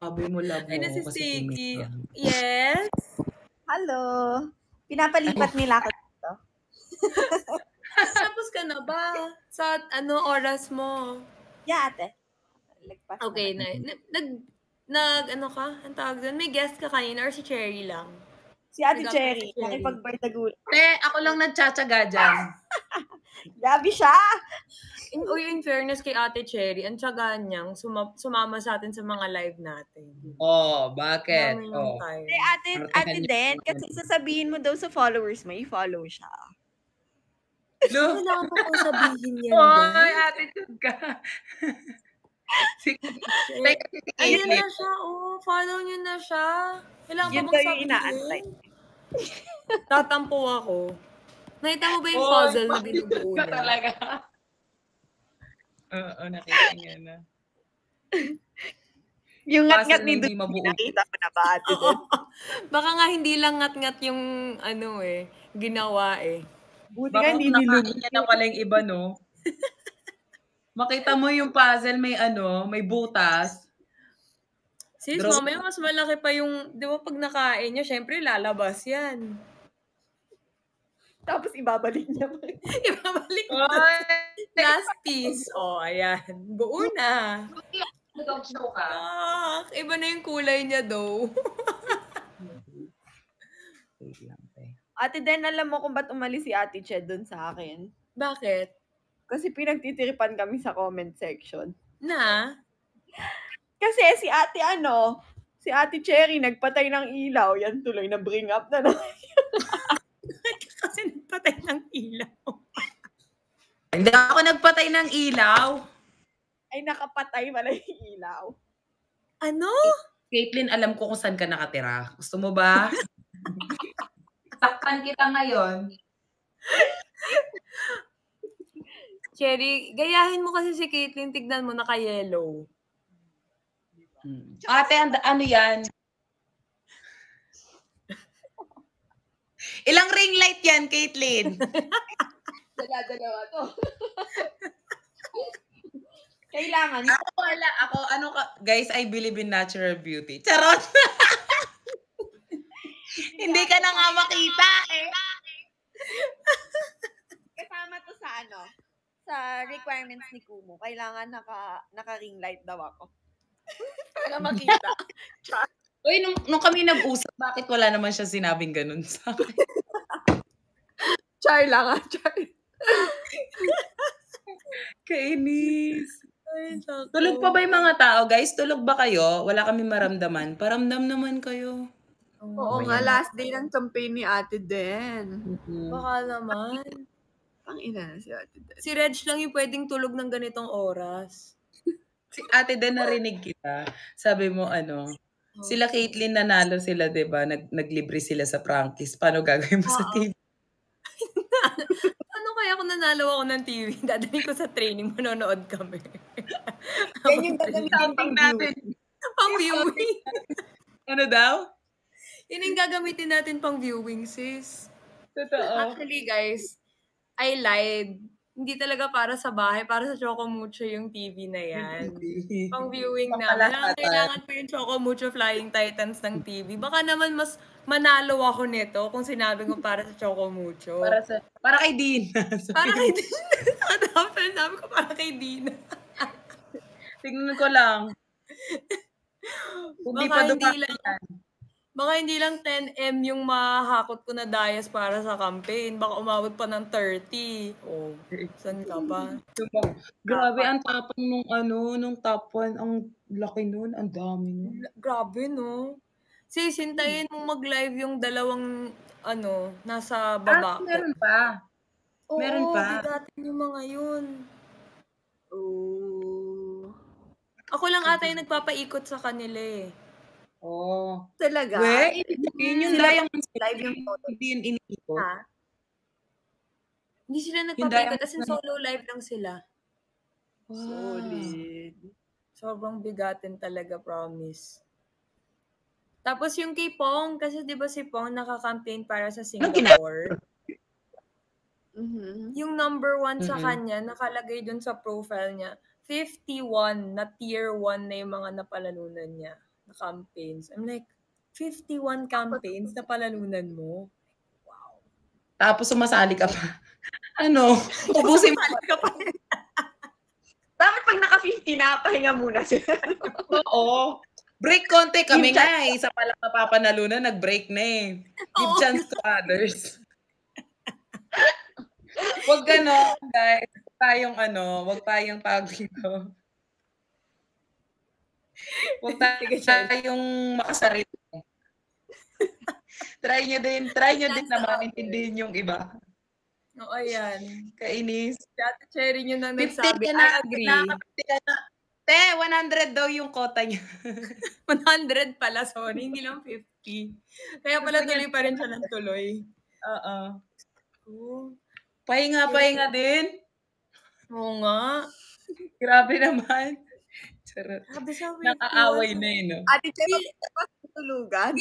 Sabi mo love Ay, mo na si kasi Sticky. kumita. Yes? Hello. Pinapalipat nila ako dito. Tapos ka na ba? Sa oras mo? Yeah, ate. Lagpas Okay, naman. ano ka? Ang tawag doon? May guest ka kanina or si Cherry lang? Si Ate Nag-upload Cherry, si Cherry. nakipagbardagulan. Ako lang nagtsatsaga dyan. Grabe siya! In fairness kay Ate Cherry, ang tiyaga niyang sumama sa atin sa mga live natin. Bakit? Dami ng time. Ate Den, kasi sasabihin mo daw sa followers mo, i-follow siya. Kailangan mo pong sabihin yan, guys. Oy, attitude ka. Ayun na siya, follow niyo na siya. Kailangan Yun pa daw bang yung inaantay. sabihin? Tatampo ako. Nakita mo ba yung puzzle na binubuo niya? Talaga. Oo, nakita niya na. Yung ngat-ngat ni Duty, nakita mo na ba, Ate Den? Baka nga hindi lang ngat-ngat yung ginawa eh. Buti nga hindi nilun. Baka niya na pala yung iba, no? Makita mo yung puzzle, may butas. Sis, mamaya mas malaki pa yung, di ba pag nakain nyo, syempre lalabas yan. Tapos ibabalik niya pa. Ibabalik mo. Last piece. Ayan. Buo na. Iba na yung kulay niya daw. Ate Den, alam mo kung ba't umalis si Ate Che dun sa akin? Bakit? Kasi pinagtitiripan kami sa comment section. Na? Kasi si Ate Cherry nagpatay ng ilaw. Yan tuloy na bring up na naman. Kasi nagpatay ng ilaw. Hindi ako nagpatay ng ilaw. Ay, nakapatay pala yung ilaw. Ano? Caitlin, alam ko kung saan ka nakatira. Gusto mo ba? Saktan kita ngayon. Cherry, gayahin mo kasi si Caitlin, tignan mo, naka-yellow. Ate, ano yan? Ilang ring light yan, Caitlin? Dala-dalawa to. Kailangan. Guys, I believe in natural beauty. Charot! Hindi ka na nga makita eh. Kasama to sa requirements ni Kumu. Kailangan naka-ring light daw ako. Para makita. Uy, nung kami nag-usap, bakit wala naman siya sinabing ganun sa akin? Char lang char. Kainis. Tulog pa ba yung mga tao, guys? Tulog ba kayo? Wala kami maramdaman. Paramdam naman kayo. Oo nga, last day ng campaign ni Ate Den. Baka naman. Pang-ina na si Ate Den. Si Reg lang yung pwedeng tulog ng ganitong oras. Si Ate Den, narinig kita. Sabi mo, sila Caitlin nanalo sila, diba? Naglibre sila sa practice. Paano gagawin mo sa TV? Ano kaya kung nanalo ako ng TV? Dadalhin ko sa training, manonood kami. Yan yung gagamitin pang natin. Pang viewing. Ano daw? Yun yung gagamitin natin pang viewing, sis. Totoo. Actually, guys, I lied. Hindi talaga para sa bahay, para sa Chocomucho yung TV na yan. Pang viewing na. Kailangan ko yung Chocomucho Flying Titans ng TV. Baka naman mas manalo ako nito kung sinabi ko para sa Chocomucho. Para kay Dina. Para kay Dina. Sabi ko para kay Dina. Tingnan ko lang. Baka hindi lang 10M yung mahakot ko na dayas para sa campaign. Baka umabot pa ng 30. Saan ka pa? Grabe, ang tapang nung top 1. Ang laki nun, ang dami nun. Grabe, no? Sis, hintayin mong mag-live yung dalawang, nasa baba ko. Meron pa. Meron pa. Bigatin yung mga yun. Ako lang ata yung nagpapaikot sa kanila eh. Talaga? Yun yung live yung photo. Hindi yun iniikot. Hindi sila nagpapaikot. As in solo live lang sila. Solid. Sobrang bigatin talaga, promise. Tapos yung kay Pong, kasi di ba si Pong nakaka-campaign para sa Singapore? Yung number 1 sa kanya, nakalagay dun sa profile niya, 51 na tier 1 na yung mga napalanunan niya. na campaigns. I'm like, 51 campaigns na panalunan mo? Wow. Tapos sumasali ka pa. Ano? Ubusin mo. Sumasali ka pa. Dapat pag naka-50 na, pahinga muna sila. Oo. Break konti kami nga eh. Isa pa lang napapanalunan, nag-break na eh. Give chance to others. Huwag gano'n, guys. Huwag tayong tawag dito. Huwag tayong makasarili. Try nyo din naman intindihin yung iba. O, ayan. Kainis. Si Ate Cherry nyo nang 50 nagsabi, ka na, I agree. 50 ka na. Te, 100 daw yung quota niya. 100 pala, sorry. Hindi lang 50. Kaya pala tuloy pa rin siya ng tuloy. Oo. Oh. Pahinga din. Oo nga. Grabe naman. Charot. Sabi sa Nakaaway na eh, no? Ate Cherry, tulugan?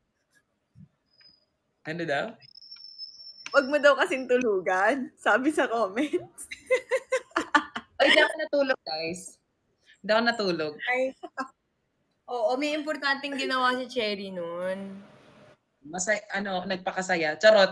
Ano daw? Wag mo daw kasing tulugan. Sabi sa comments. Ay, di ako natulog, guys. Di ako natulog. Ay. Oo, may importanteng ginawa si Cherry nun. Nagpakasaya. Charot.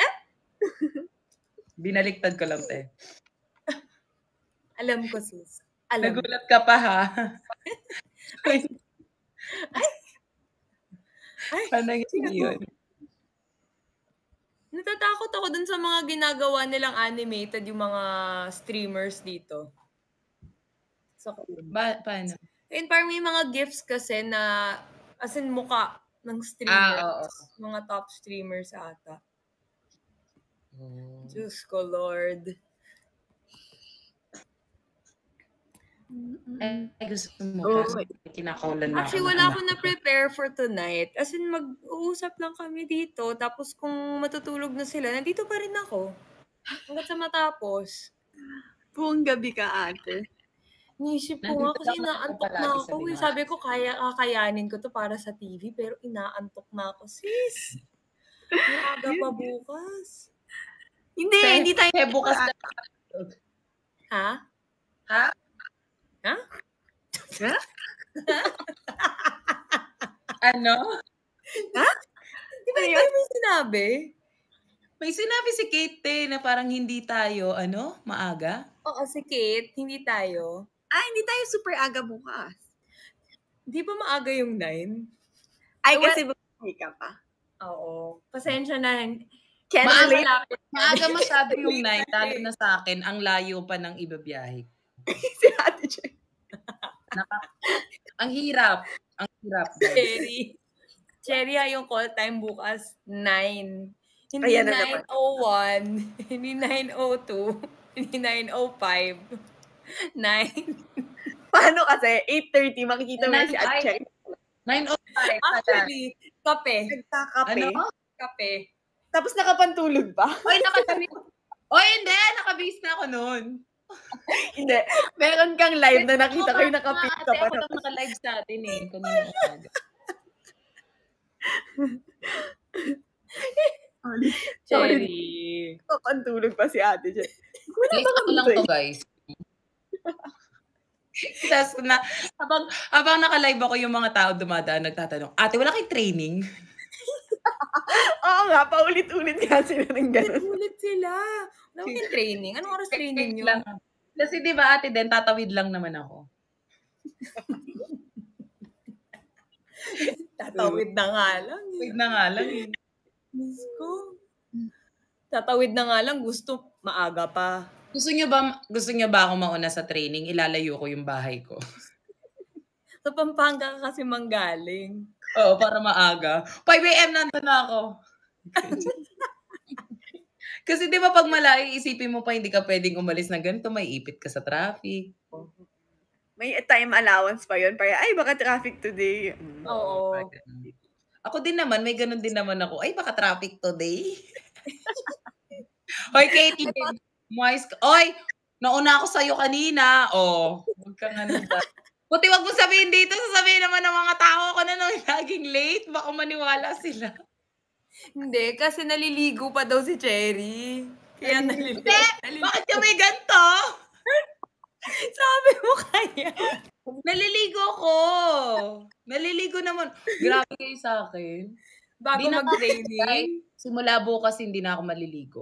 Binaliktad ko lang, te. Alam ko, sis. Alam. Nagulat ka pa, ha? Ay. Ano yun? Natatakot ako dun sa mga ginagawa nilang animated, yung mga streamers dito. Sa Paano? And parang may mga gifts kasi na, as in mukha ng streamers. Oo. Mga top streamers ata. Oh. Diyos ko, Lord. Ay, gusto mo. Kinakawalan na. Actually, wala ako na-prepare for tonight. As in, mag-uusap lang kami dito. Tapos kung matutulog na sila, nandito pa rin ako. Hanggat sa matapos. Buong gabi ka, ate. Niisip ko nga kasi inaantok na ako. Sabi ko, kakayanin ko to para sa TV. Pero inaantok na ako, sis. Maaga pa bukas. Hindi tayo. Bukas na. Ha? Ha? Ha? Ha? Ano? Ha? Di ba tayo may sinabi? May sinabi si Kate na parang hindi tayo, maaga? Oo, si Kate, hindi tayo. Hindi tayo super aga bukas. Di ba maaga yung 9? Ay, kasi bukas ka pa. Oo. Pasensya na. Maaga masyado yung 9, lalo na sa akin, ang layo pa ng ibibiyahe. Si Ate Cherry. Ang hirap. Ang hirap. Cherry, yung call time bukas, 9. Hindi Ayan 9:01, hindi 9:02, hindi 9:05. 9. Paano kasi? 8:30, makikita mo si Ate Cherry. 9:05. Actually, kape. Nagkakape. Kape. Tapos nakapantulog ba? Hindi. Nakabase na ako noon. Hindi. Meron kang live na nakita ko yung nakapit ka pa. Ako lang naka-live sa atin eh. Kanina umaga. Cherry. Nakapantulog pa si Ate Cherry. Guys, ako lang to, guys. Tapos habang naka-live ako, yung mga tao dumadaan, nagtatanong, ate, wala kayong training? Oo nga, paulit-ulit nga sila ng gano'n. Ulit sila. Wala kayong training. Anong oras training nyo? Kasi di ba ate, tatawid lang naman ako. Tatawid na nga lang. Tatawid na nga lang eh. Miss ko. Tatawid na nga lang, gusto maaga pa. Gusto niyo ba ako mauna sa training? Ilalayo ko yung bahay ko. Sa Pampanga ka kasi manggaling. Oo, para maaga. 5 a.m. nandun na ako. Kasi di ba pag malayo, isipin mo pa hindi ka pwedeng umalis na ganito, may ipit ka sa traffic. May time allowance pa yun. Para, baka traffic today. Oo. Ako din naman, may ganun din naman ako. Ay, baka traffic today. Hoy, Katie. Oy, nauna ako sa'yo kanina. Huwag kang ba. Buti wag mo sabihin dito, sasabihin naman ng mga tao ko na laging late. Baka maniwala sila. Hindi, kasi naliligo pa daw si Cherry. Kaya naliligo. Bakit ka may ganito? Sabi mo kaya. Naliligo ko. maliligo naman. Grabe kayo sa akin. Bago Di na mag-training. Simula bukas hindi na ako maliligo.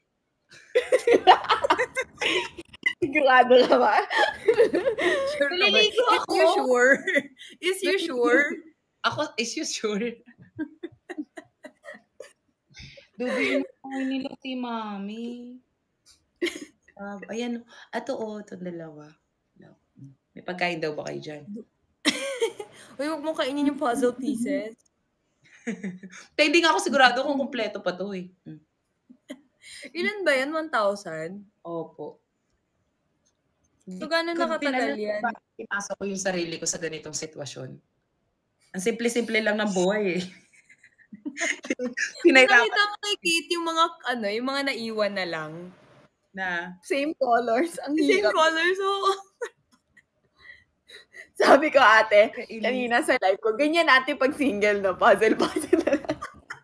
Sigurado ka ba? Sure ka ba? Maliligo Is ako. you sure? Is you sure? Is you sure? Dubi mo nila si Mami. Ayan. Itong dalawa. May pagkain daw ba kayo dyan? Uy, huwag mong kainin yung puzzle pieces. Hindi nga ako sigurado kung kumpleto pa to eh. Ilan ba yan? 1,000? Opo. So, gano'n nakatagal yan? Ipasok ko yung sarili ko sa ganitong sitwasyon. Ang simple-simple lang ng buhay eh. Nakita mo kay Kate yung mga, yung mga naiwan na lang. Na? Same colors. Ang Same hirap. colors, oo. Sabi ko, ate, kanina sa live ko, ganyan ate pag single, no? Puzzle na lang.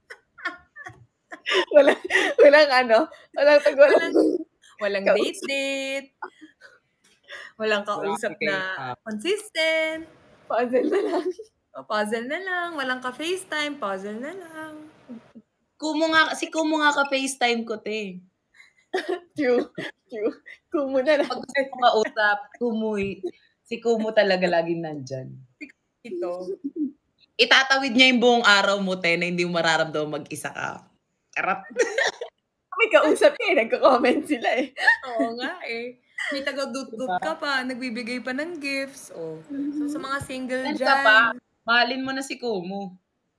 Walang date. Walang kausap na consistent. Puzzle na lang. Puzzle na lang. Walang ka-FaceTime. Puzzle na lang. Si Kumu nga ka-FaceTime ko, te. True. Kumu na lang. Pag gusto ko kausap, si Kumu talaga laging nandyan. Ito. Itatawid niya yung buong araw mo, te, na hindi mo mararamdaman mag-isa ka. Karap. May kausap niya, nagko-comment sila eh. Oo nga eh. May taga-dut-dut ka pa, nagbibigay pa ng gifts. Oh. So, sa mga single dyan. Mahalin mo na si Kumu.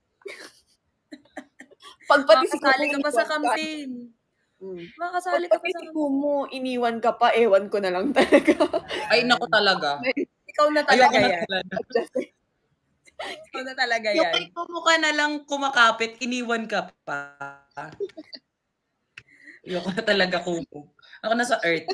Pagpati si Makasali Kumu, ka pa sa campaign. Makasali ka pa sa si Kumu, iniwan ka pa, ewan ko na lang talaga. Ay, naku talaga. Ikaw na talaga Ayoko yan. Ikaw na talaga Yung yan. kay Kumu ka na lang kumakapit, iniwan ka pa. Ayoko na talaga, Kumu. Ako na sa Earth.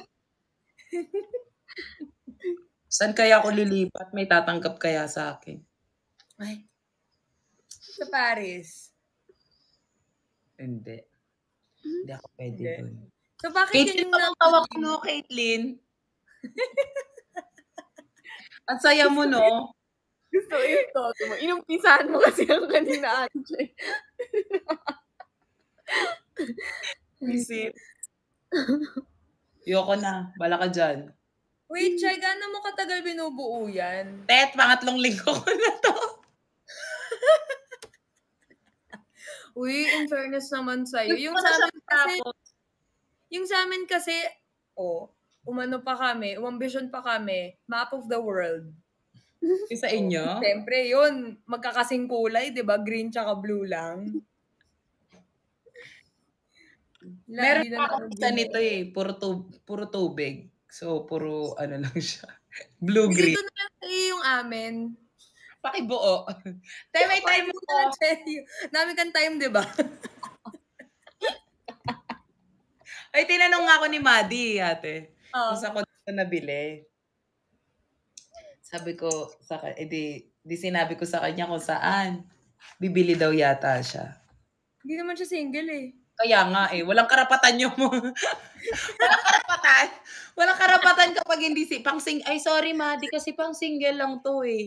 Saan kaya ako lilipat? May tatanggap kaya sa akin? Ay. Sa Paris. Hindi. Hindi ako pwede doon. So, bakit Caitlin, tawag ko, no, Caitlin? Ang saya mo, no? Gusto ito. Inumpisahan mo kasi ang kanina, ate. Visit. Yoko na. Bala ka dyan. Wait, Chay, gano'n mo katagal binubuo yan? Tet, pangatlong linggo ko na to. Uy, in fairness naman sa'yo. Yung sa amin kasi, umambisyon pa kami, map of the world. Yung sa inyo? Siyempre, yun, magkakasing kulay, di ba? Green tsaka blue lang. Meron pa akong isa nito eh. Puro tubig. So, puro lang siya. Blue-green. Dito na lang sa'yo yung amin. Pakibuo. May time mo. Dami kang time, di ba? Ay, tinanong nga ako ni Maddie, ate. Kung saan ko dito nabili. Sabi ko, di sinabi ko sa kanya kung saan. Bibili daw yata siya. Hindi naman siya single eh. Kaya nga eh, walang karapatan yung walang karapatan. Walang karapatan kapag hindi ay sorry Maddie, kasi pang single lang to eh.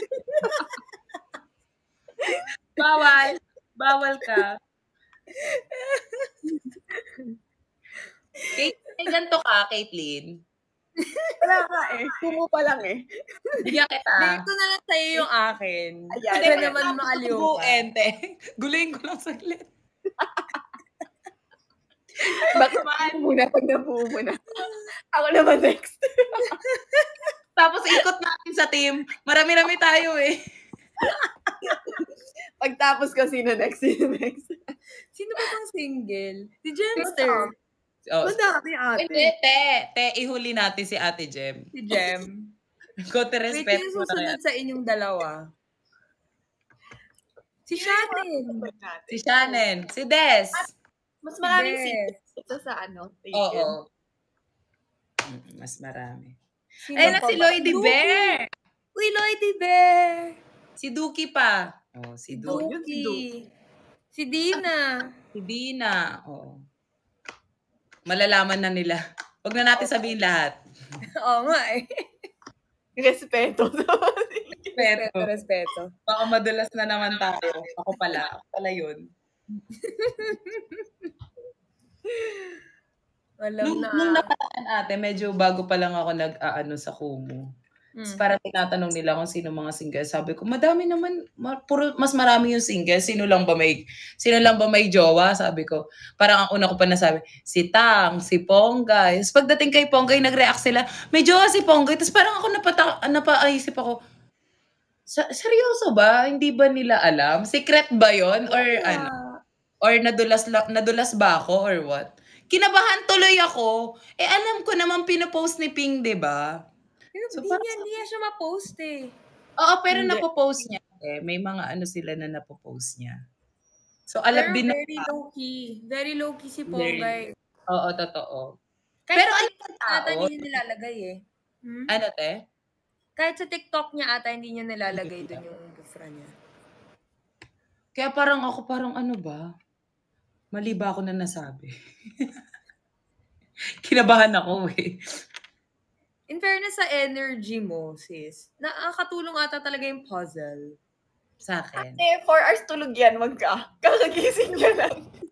Bawal ka. Ganito ka, Caitlin. Wala ka eh. Kumu pa lang eh. Bigyan kita. Dito na lang sa'yo yung akin. Ayan. Hindi naman maaliw ka. Guluhin ko lang saglit. Bakit muna pag nabuo mo na? Ako naman next. Tapos ikot natin sa team. Marami-rami tayo eh. Pagtapos ko, sino next? Sino ba pang single? Si Jemster. Madami ate. Hindi, ihuli natin si Ate Jem. Si Jem. Kote respect Wait, mo na susunod sa inyong dalawa. Si Shannon. Si Shannon. Si Des. Mas maraming single ito sa Oo. Mas marami. Ayun na si Lloydie Bear. Uy, Lloydie Bear. Si Duki pa. Si Duki. Si Dina. Si Dina. Oo. Malalaman na nila. Huwag na natin sabihin lahat. Oo nga eh. Respeto. Respeto. Baka madulas na naman tayo. Ako pala yun. Alam na. Nung nakaraan ate, medyo bago pa lang ako nag-aano sa Kumu. Para tinatanong nila kung sino mga single. Sabi ko, madami naman, mas marami yung single. Sino lang ba may jowa? Sabi ko. Parang ang una ko pa nasabi, si Tang, si Ponggay. Tapos pagdating kay Ponggay, nag-react sila, may jowa si Ponggay. Tapos parang ako napaisip ako, seryoso ba? Hindi ba nila alam? Secret ba yon? Or ano? Or nadulas ba ako or what? Kinabahan tuloy ako. Alam ko naman pinopost ni Ping, 'di ba? So, hindi niya siya ma-post eh. Oo, pero napopost niya. May mga ano sila na napopost niya. So, pero very low-key. Very low-key si Ponggay. Oo, totoo. Kahit pero sa TikTok ata hindi niya nilalagay eh. Ano, te? Kahit sa TikTok niya ata hindi niya nilalagay dun yung gufra niya. Kaya parang ano ba? Mali ba ako na nasabi? Kinabahan ako eh. In fairness sa energy mo, sis, nakakatulong ata talaga yung puzzle. Sa akin. 4 hours tulog yan, kakagising niya lang.